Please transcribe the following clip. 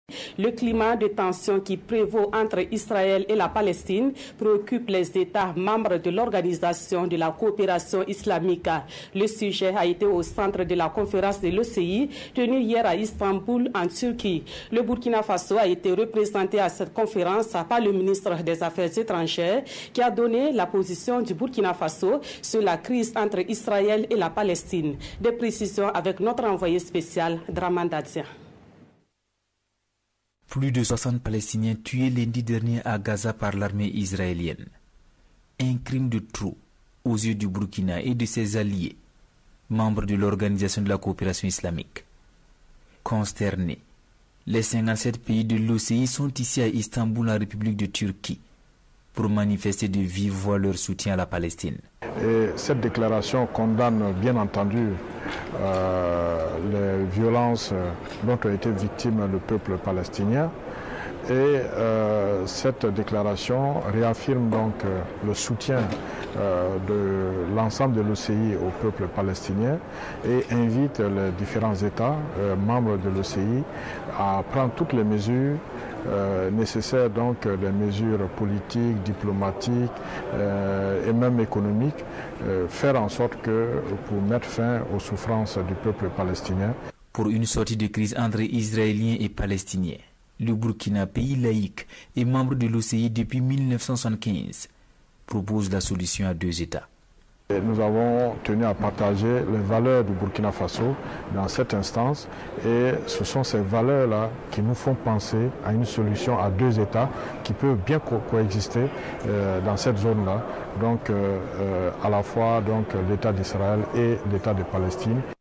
Le climat de tension qui prévaut entre Israël et la Palestine préoccupe les États membres de l'Organisation de la coopération islamique. Le sujet a été au centre de la conférence de l'OCI tenue hier à Istanbul, en Turquie. Le Burkina Faso a été représenté à cette conférence par le ministre des Affaires étrangères qui a donné la position du Burkina Faso sur la crise entre Israël et la Palestine. Des précisions avec notre envoyé spécial, Draman Dadia. Plus de 60 Palestiniens tués lundi dernier à Gaza par l'armée israélienne. Un crime de trop aux yeux du Burkina et de ses alliés, membres de l'Organisation de la coopération islamique. Consternés, les 57 pays de l'OCI sont ici à Istanbul, en République de Turquie, pour manifester de vive voix leur soutien à la Palestine. Et cette déclaration condamne bien entendu les violences dont a été victime le peuple palestinien. Et cette déclaration réaffirme donc le soutien de l'ensemble de l'OCI au peuple palestinien et invite les différents États membres de l'OCI à prendre toutes les mesures nécessaires, donc les mesures politiques, diplomatiques et même économiques, faire en sorte que pour mettre fin aux souffrances du peuple palestinien. Pour une sortie de crise entre Israéliens et Palestiniens, le Burkina, pays laïque et membre de l'OCI depuis 1975, propose la solution à deux États. Nous avons tenu à partager les valeurs du Burkina Faso dans cette instance et ce sont ces valeurs-là qui nous font penser à une solution à deux États qui peuvent bien coexister dans cette zone-là, donc à la fois l'État d'Israël et l'État de Palestine.